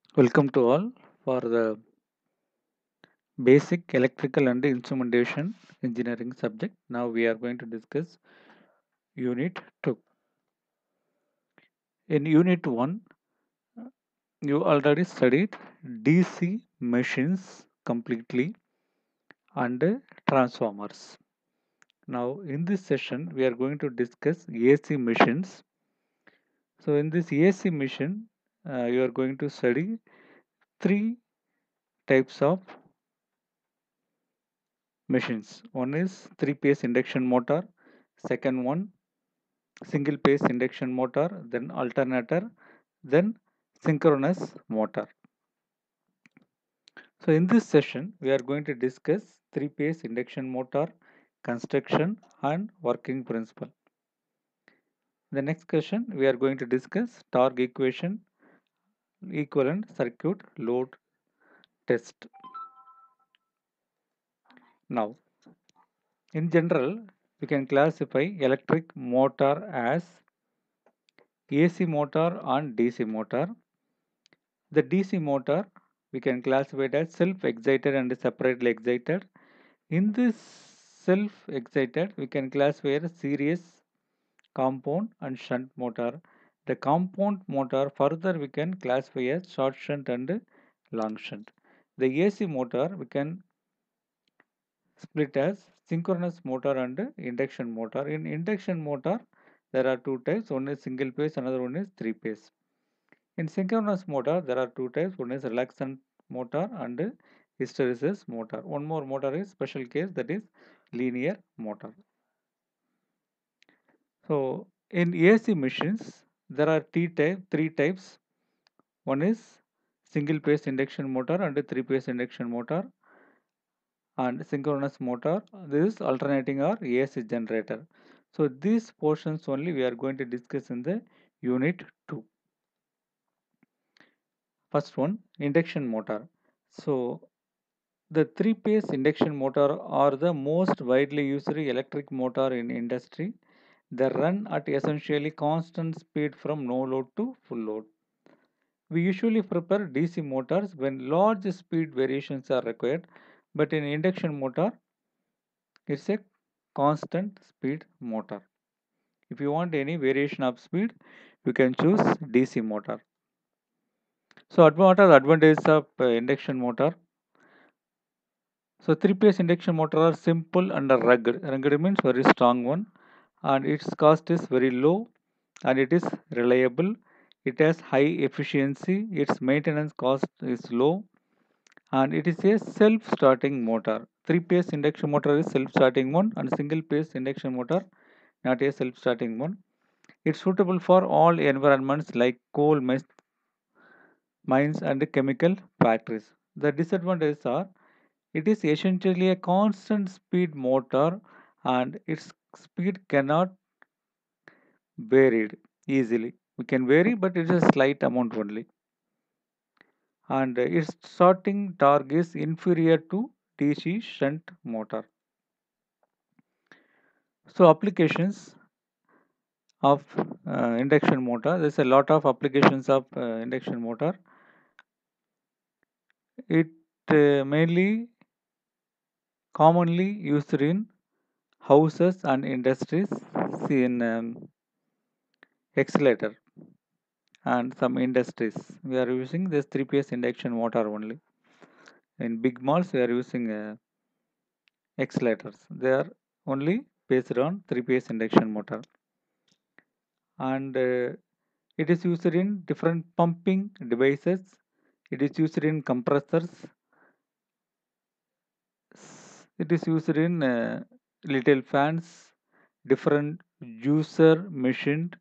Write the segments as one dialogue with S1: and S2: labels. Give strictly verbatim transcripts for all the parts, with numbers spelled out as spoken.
S1: Welcome to all for the basic electrical and instrumentation engineering subject. Now we are going to discuss unit two. In unit one, you already studied D C machines completely and transformers. Now in this session we are going to discuss A C machines. So in this A C machine uh, you are going to study three types of machines. One is three phase induction motor, second one single phase induction motor, then alternator, then synchronous motor. So in this session, we are going to discuss three phase induction motor, construction and working principle. The next question, we are going to discuss torque equation, equivalent circuit load test. Now, in general, we can classify electric motor as A C motor and D C motor. The D C motor we can classify it as self-excited and separately excited. In this self-excited, we can classify a series, compound and shunt motor. The compound motor further we can classify as short shunt and long shunt. The A C motor we can split as synchronous motor and induction motor. In induction motor, there are two types. One is single phase, another one is three phase. In synchronous motor, there are two types. One is reluctant motor and hysteresis motor. One more motor is special case, that is linear motor. So in A C machines, there are three, type, three types. One is single phase induction motor and three phase induction motor and synchronous motor. This is alternating or A C generator. So these portions only we are going to discuss in the unit two. First one, induction motor. So the three-phase induction motor are the most widely used electric motor in industry. They run at essentially constant speed from no load to full load. We usually prepare D C motors when large speed variations are required, but in induction motor, it's a constant speed motor. If you want any variation of speed, you can choose D C motor. So what are the advantages of uh, induction motor? So three-phase induction motor are simple and rugged. Rugged means very strong one, and its cost is very low, and it is reliable. It has high efficiency. Its maintenance cost is low, and it is a self-starting motor. Three-phase induction motor is self-starting one, and single-phase induction motor not a self-starting one. It's suitable for all environments like coal mines mines and chemical factories. The disadvantages are it is essentially a constant speed motor and its speed cannot varied easily. We can vary, but it is a slight amount only. And its starting torque is inferior to D C shunt motor. So applications of uh, induction motor. There's a lot of applications of uh, induction motor. It uh, mainly commonly used in houses and industries. See in um, accelerator and some industries. We are using this three-phase induction motor only. In big malls, we are using uh, accelerators. They are only based on three-phase induction motor. And uh, it is used in different pumping devices. It is used in compressors. It is used in uh, little fans, different juicer machine,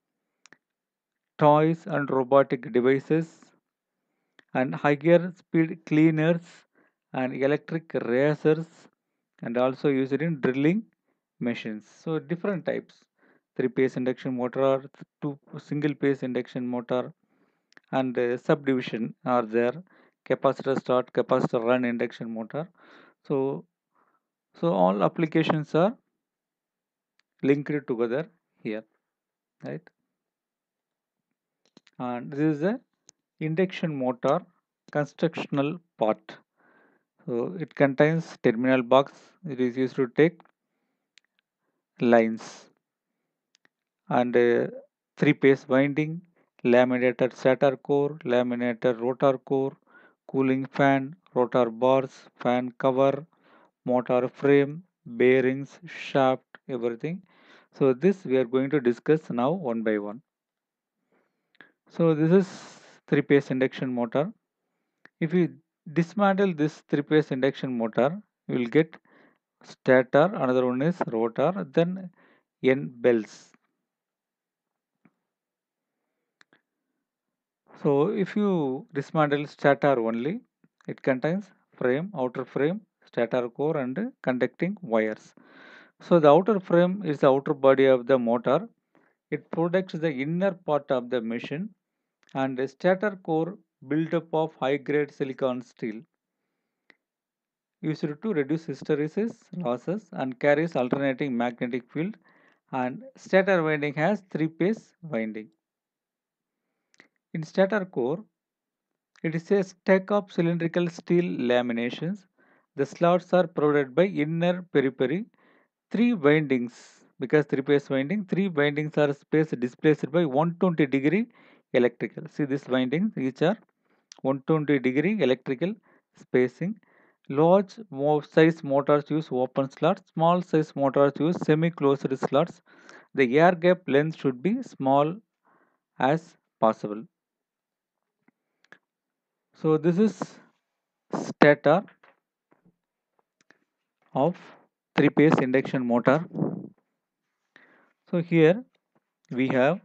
S1: toys and robotic devices, and higher speed cleaners and electric razors, and also used in drilling machines. So different types: three phase induction motor, two single phase induction motor, and uh, subdivision are there: capacitor start, capacitor run induction motor. So so all applications are linked together here, right? And this is a Induction motor constructional part. So it contains terminal box. It is used to take lines and uh, three-phase winding, laminated stator core, laminated rotor core, cooling fan, rotor bars, fan cover, motor frame, bearings, shaft, everything. So this we are going to discuss now one by one. So this is three-phase induction motor. If you dismantle this three-phase induction motor, you will get stator, another one is rotor, then N bells. So if you dismantle stator only, it contains frame, outer frame, stator core and conducting wires. So the outer frame is the outer body of the motor. It protects the inner part of the machine, and the stator core built up of high grade silicon steel used to reduce hysteresis losses and carries alternating magnetic field, and stator winding has three phase winding. In stator core, it is a stack of cylindrical steel laminations. The slots are provided by inner periphery, three windings, because three phase winding, three windings are space displaced by one hundred twenty degree electrical. See these windings, each are one hundred twenty degree electrical spacing. Large size motors use open slots, small size motors use semi closed slots. The air gap length should be small as possible. So this is stator of three phase induction motor. So here we have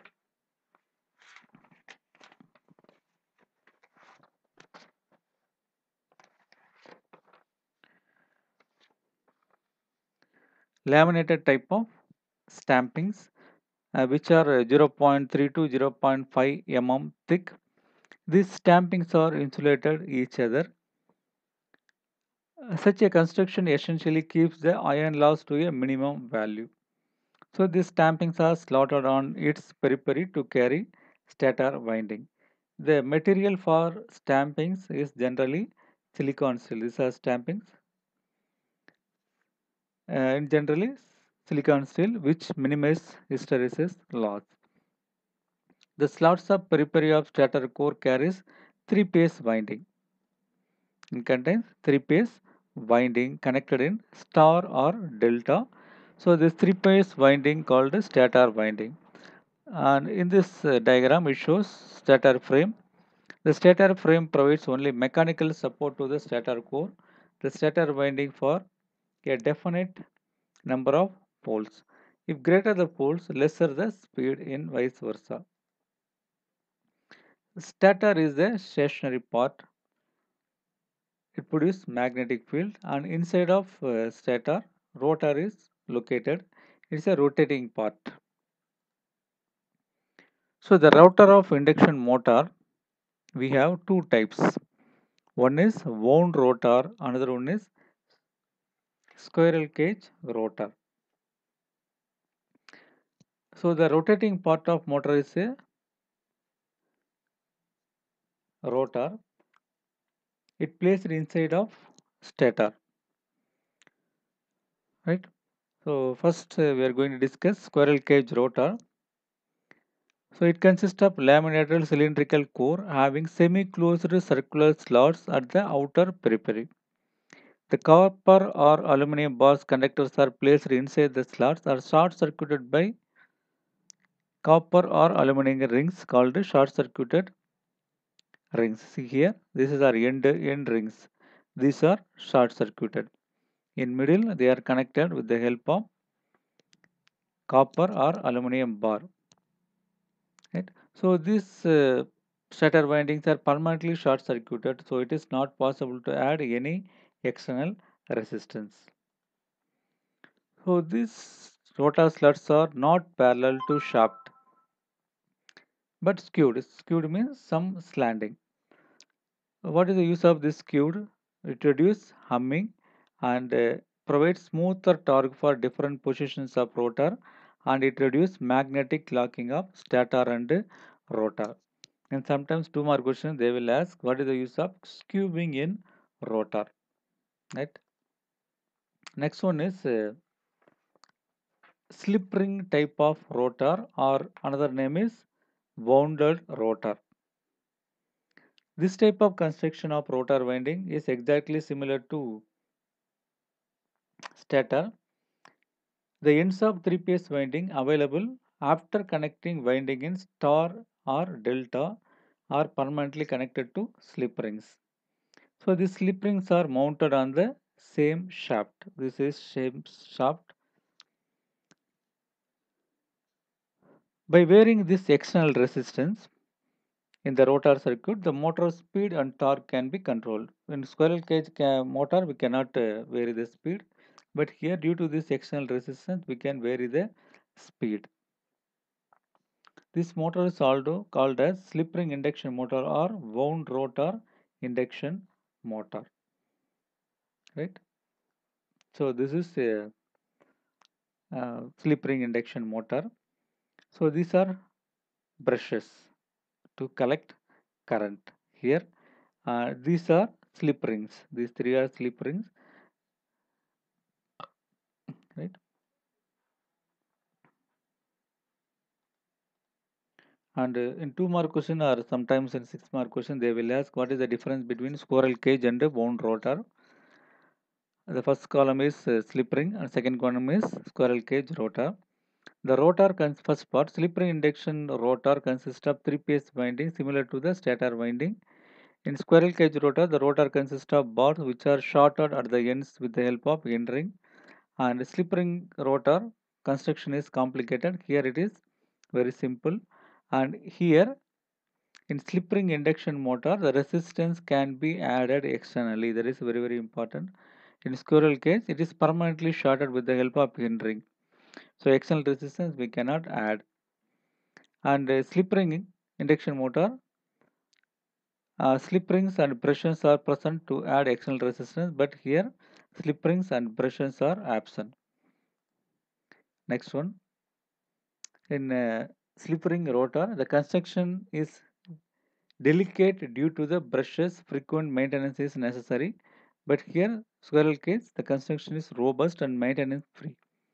S1: laminated type of stampings, uh, which are uh, zero point three to zero point five millimeters thick. These stampings are insulated each other. Uh, Such a construction essentially keeps the iron loss to a minimum value. So these stampings are slotted on its periphery to carry stator winding. The material for stampings is generally silicon steel. These are stampings, uh, and generally silicon steel, which minimize hysteresis loss. The slots of periphery of stator core carries three-phase winding. It contains three-phase winding connected in star or delta. So this three-phase winding called stator winding. And in this uh, diagram, it shows stator frame. The stator frame provides only mechanical support to the stator core. The stator winding for a definite number of poles. If greater the poles, lesser the speed, in vice versa. Stator is the stationary part. It produces magnetic field, and inside of uh, stator, rotor is located. It's a rotating part. So the rotor of induction motor, we have two types. One is wound rotor, another one is squirrel cage rotor. So the rotating part of motor is a rotor. It placed inside of stator, right? So first uh, we are going to discuss squirrel cage rotor. So it consists of laminated cylindrical core having semi-closed circular slots at the outer periphery. The copper or aluminum bars conductors are placed inside the slots are short-circuited by copper or aluminum rings called short-circuited rings. See here, this is our end, end rings. These are short-circuited. In middle, they are connected with the help of copper or aluminum bar. Right? So these uh, stator windings are permanently short circuited, so it is not possible to add any external resistance. So these rotor sluts are not parallel to shaft but skewed. Skewed means some slanting. What is the use of this skewed? It reduces humming and uh, provides smoother torque for different positions of rotor, and it reduces magnetic locking of stator and rotor. And sometimes two more questions they will ask what is the use of skewing in rotor, right? Next one is uh, slip ring type of rotor, or another name is wounded rotor. This type of construction of rotor winding is exactly similar to stator. The ends of three-phase winding available after connecting winding in star or delta are permanently connected to slip rings. So these slip rings are mounted on the same shaft. This is same shaft. By varying this external resistance in the rotor circuit, the motor speed and torque can be controlled. In squirrel cage ca- motor, we cannot uh, vary the speed, but here, due to this external resistance, we can vary the speed. This motor is also called as slip ring induction motor or wound rotor induction motor, right? So this is a, uh slip ring induction motor. So these are brushes to collect current. Here, uh, these are slip rings. These three are slip rings, right? And uh, in two mark question or sometimes in six mark question, they will ask what is the difference between squirrel cage and a wound rotor. The first column is uh, slip ring and second column is squirrel cage rotor. The rotor cons- first part slip ring induction rotor consists of three phase winding similar to the stator winding. In squirrel cage rotor, the rotor consists of bars which are shorted at the ends with the help of end ring. And slip ring rotor construction is complicated. Here it is very simple. And here in slip ring induction motor, the resistance can be added externally. That is very very important. In squirrel cage, it is permanently shorted with the help of end ring. So external resistance we cannot add. And uh, slip ring induction motor, uh, slip rings and brushes are present to add external resistance, but here slip rings and brushes are absent. Next one, in uh, slip ring rotor, the construction is delicate due to the brushes. Frequent maintenance is necessary, but here squirrel cage, the construction is robust and maintenance free.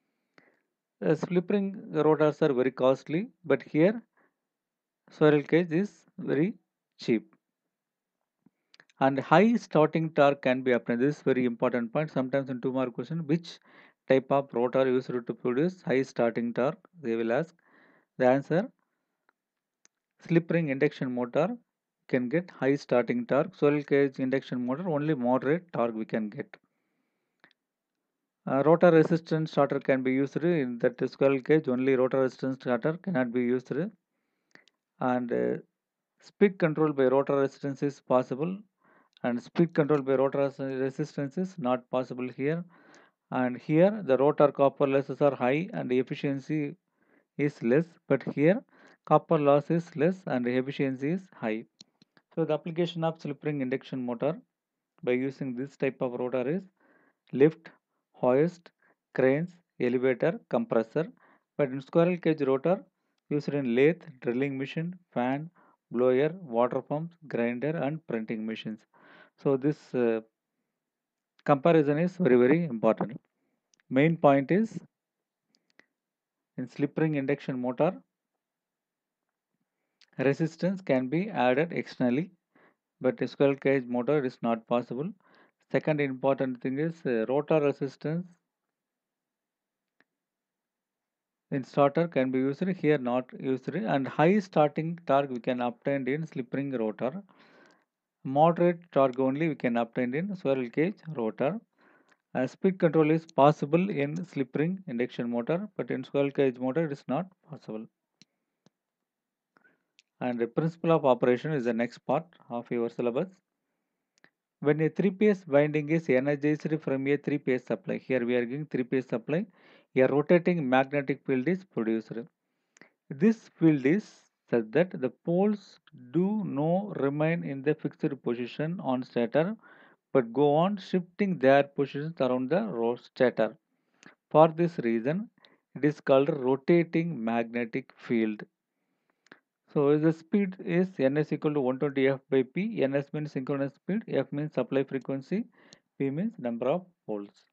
S1: The slip ring rotors are very costly, but here squirrel cage is very cheap. And high starting torque can be obtained. This is very important point. Sometimes in two mark question, which type of rotor used to produce high starting torque? They will ask. The answer: slip ring induction motor can get high starting torque. Squirrel cage induction motor only moderate torque we can get. Uh, rotor resistance starter can be used in that squirrel cage. Only rotor resistance starter cannot be used, and uh, speed control by rotor resistance is possible, and speed control by rotor resistance is not possible here. And here the rotor copper losses are high and efficiency is less, but here copper loss is less and efficiency is high. So the application of slip ring induction motor by using this type of rotor is lift, hoist, cranes, elevator, compressor. But in squirrel cage rotor used in lathe, drilling machine, fan, blower, water pumps, grinder and printing machines. So this uh, comparison is very very important. Main point is in slip ring induction motor, resistance can be added externally, but a squirrel cage motor is not possible. Second important thing is uh, rotor resistance in starter can be used here, not used, and high starting torque we can obtain in slip ring rotor. Moderate torque only we can obtain in squirrel cage rotor. Uh, speed control is possible in slip ring induction motor, but in squirrel cage motor it is not possible. And the principle of operation is the next part of your syllabus. When a three-phase winding is energized from a three-phase supply, here we are giving three-phase supply, a rotating magnetic field is produced. This field is such that the poles do not remain in the fixed position on stator, but go on shifting their positions around the stator. For this reason, it is called rotating magnetic field. So the speed is Ns equal to one hundred twenty F by P. Ns means synchronous speed, F means supply frequency, P means number of poles.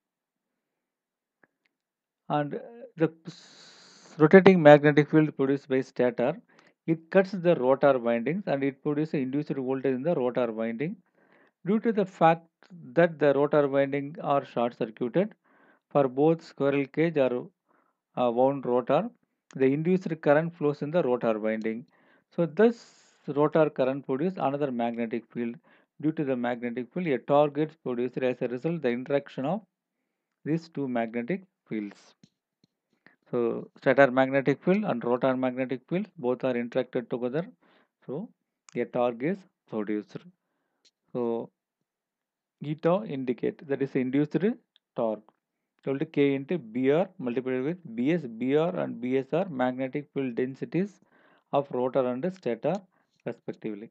S1: And the rotating magnetic field produced by stator, it cuts the rotor windings and it produces induced voltage in the rotor winding. Due to the fact that the rotor winding are short circuited for both squirrel cage or uh, wound rotor, the induced current flows in the rotor winding. So this rotor current produces another magnetic field. Due to the magnetic field, a torque gets produced as a result the interaction of these two magnetic fields. So stator magnetic field and rotor magnetic field both are interacted together. So a torque is produced. So eta indicate that is induced torque equal to K into B R multiplied with B S. B R and B S are magnetic field densities of rotor and stator respectively.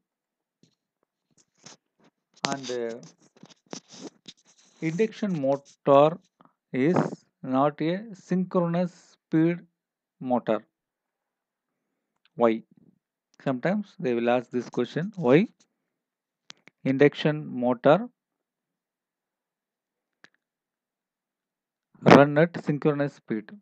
S1: And uh, induction motor is not a synchronous speed motor. Why? Sometimes they will ask this question, why induction motor run at synchronous speed?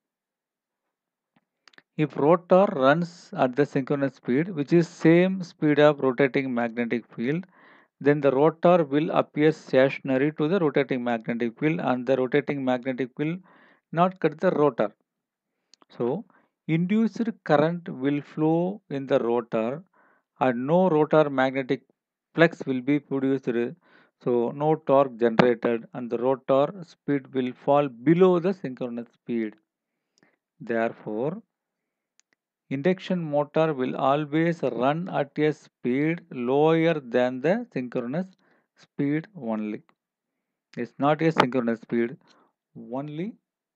S1: If rotor runs at the synchronous speed, which is same speed of rotating magnetic field, then the rotor will appear stationary to the rotating magnetic field and the rotating magnetic field not cut the rotor. So, induced current will flow in the rotor and no rotor magnetic flux will be produced. So, no torque generated and the rotor speed will fall below the synchronous speed. Therefore, induction motor will always run at a speed lower than the synchronous speed only. It's not a synchronous speed, only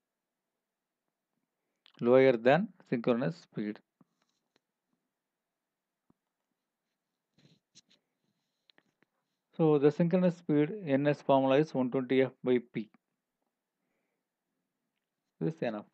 S1: lower than synchronous speed. So the synchronous speed Ns formula is one hundred twenty F by P. This is enough.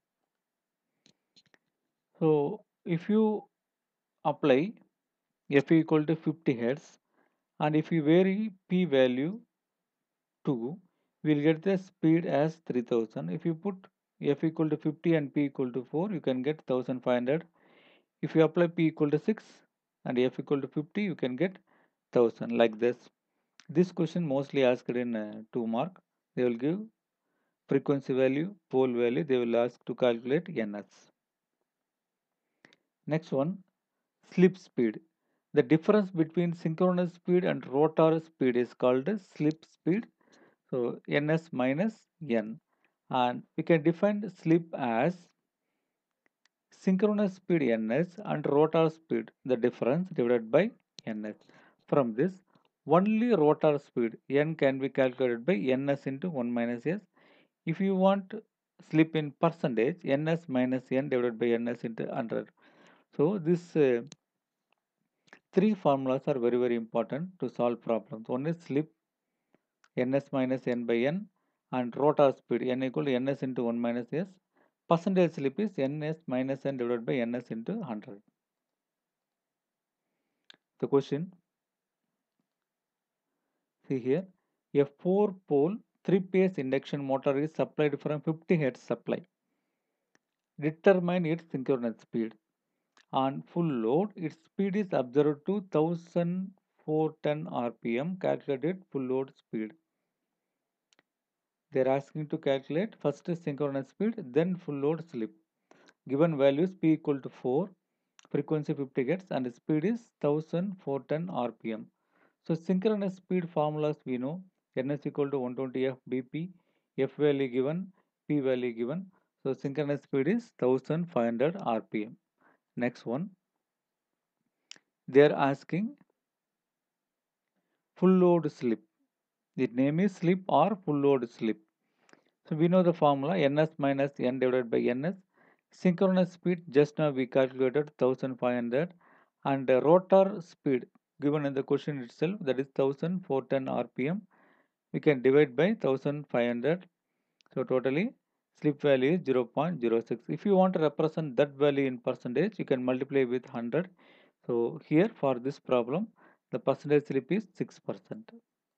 S1: So if you apply F equal to fifty hertz and if you vary P value two, we will get the speed as three thousand. If you put F equal to fifty and P equal to four, you can get one thousand five hundred. If you apply P equal to six and F equal to fifty, you can get one thousand like this. This question mostly asked in uh, two mark. They will give frequency value, pole value. They will ask to calculate N S. Next one, slip speed. The difference between synchronous speed and rotor speed is called as slip speed. So Ns minus N. And we can define slip as synchronous speed Ns and rotor speed, the difference divided by Ns. From this, only rotor speed N can be calculated by Ns into one minus S. If you want slip in percentage, Ns minus N divided by Ns into one hundred. So this uh, three formulas are very very important to solve problems. One is slip Ns minus N by N and rotor speed N equal to Ns into one minus S. Percentage slip is Ns minus N divided by Ns into one hundred. The question, see here, a four pole three phase induction motor is supplied from fifty hertz supply. Determine its synchronous speed. On full load, its speed is observed to one thousand four hundred ten R P M. Calculated full load speed. They are asking to calculate first synchronous speed, then full load slip. Given values P equal to four, frequency fifty hertz, and speed is one thousand four hundred ten R P M. So synchronous speed formulas we know. N is equal to one hundred twenty F B P, F value given, P value given. So synchronous speed is one thousand five hundred R P M. Next one, they are asking full load slip. The name is slip or full load slip. So we know the formula Ns minus N divided by Ns. Synchronous speed just now we calculated one thousand five hundred and the rotor speed given in the question itself, that is one thousand four hundred ten R P M. We can divide by one thousand five hundred. So totally slip value is zero point zero six. If you want to represent that value in percentage, you can multiply with one hundred. So here for this problem, the percentage slip is six percent.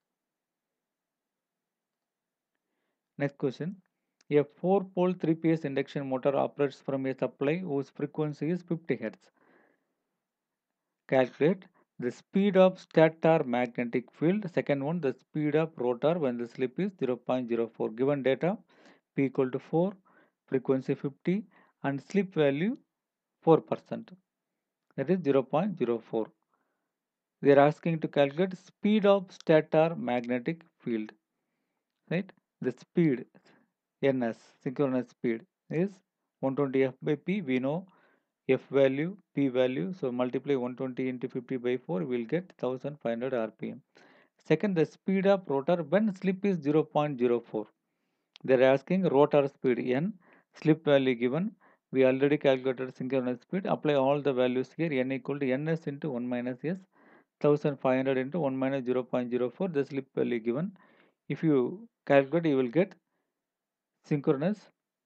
S1: Next question. A four pole three phase induction motor operates from a supply whose frequency is fifty hertz. Calculate the speed of stator magnetic field. Second one, the speed of rotor when the slip is zero point zero four. Given data, P equal to four, frequency fifty, and slip value four percent. That is zero point zero four. They are asking to calculate speed of stator magnetic field. Right? The speed, N S, synchronous speed, is one hundred twenty F by P. We know F value, P value. So multiply one hundred twenty into fifty by four, we will get one thousand five hundred R P M. Second, the speed of rotor when slip is zero point zero four. They are asking rotor speed N, slip value given. We already calculated synchronous speed. Apply all the values here. N equal to Ns into one minus S. one thousand five hundred into one minus zero point zero four. The slip value given. If you calculate, you will get synchronous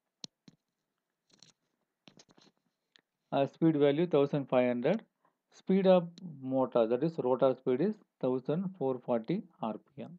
S1: uh, speed value one thousand five hundred. Speed of motor, that is rotor speed, is one thousand four hundred forty R P M.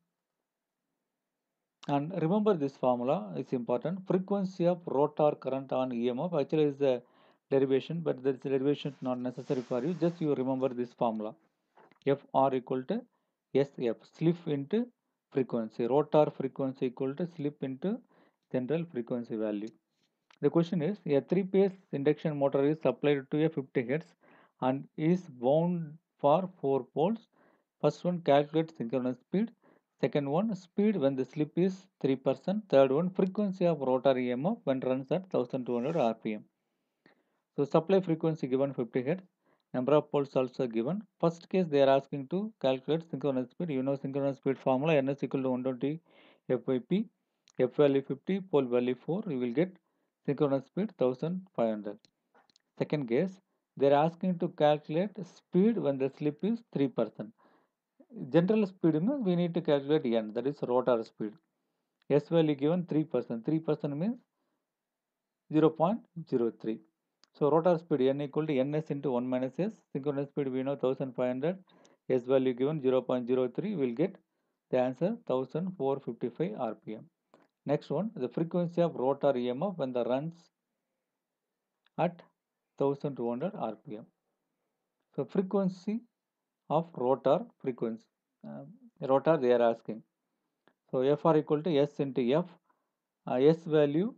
S1: And remember this formula is important. Frequency of rotor current on E M F actually is the derivation, but this derivation is not necessary for you. Just you remember this formula. F R equal to S F, slip into frequency. Rotor frequency equal to slip into general frequency value. The question is, a three-phase induction motor is supplied to a fifty hertz and is wound for four poles. First one, calculate synchronous speed. Second one, speed when the slip is three percent. Third one, frequency of rotor E M F when runs at one thousand two hundred R P M. So supply frequency given fifty hertz. Number of poles also given. First case they are asking to calculate synchronous speed. You know synchronous speed formula, N S equal to one hundred twenty F by P. F value fifty, pole value four. You will get synchronous speed one thousand five hundred. Second case, they are asking to calculate speed when the slip is three percent. General speed means we need to calculate N, that is rotor speed. S value given three percent. three percent means zero point zero three. So rotor speed N equal to Ns into one minus S. Synchronous speed we know one thousand five hundred. S value given zero point zero three. We will get the answer one thousand four hundred fifty-five R P M. Next one, the frequency of rotor E M F when the runs at one thousand two hundred R P M. So frequency of rotor frequency, uh, rotor they are asking. So F R equal to S into F, uh, S value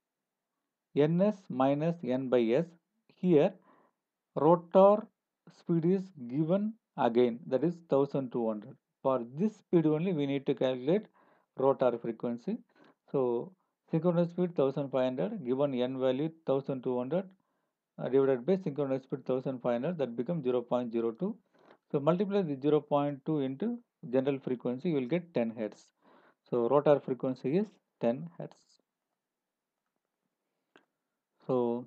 S1: Ns minus N by S. Here rotor speed is given again, that is one thousand two hundred. For this speed only we need to calculate rotor frequency. So synchronous speed one thousand five hundred, given N value one thousand two hundred, uh, divided by synchronous speed one thousand five hundred, that becomes zero point zero two. So multiply the zero point two into general frequency, you will get ten hertz. So rotor frequency is ten hertz. So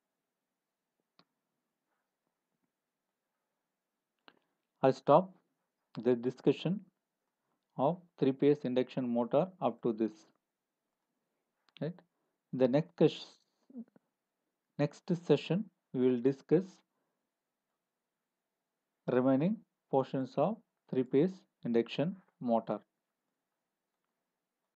S1: I stop the discussion of three-phase induction motor up to this. Right. The next next session we will discuss remaining portions of three-phase induction motor.